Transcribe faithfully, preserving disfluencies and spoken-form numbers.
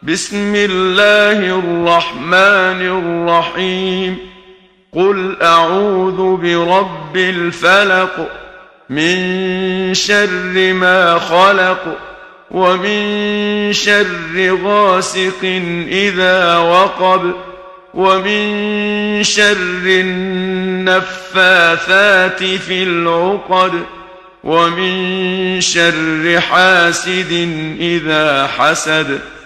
بسم الله الرحمن الرحيم. قل أعوذ برب الفلق من شر ما خلق ومن شر غاسق إذا وقب ومن شر النفاثات في العقد ومن شر حاسد إذا حسد.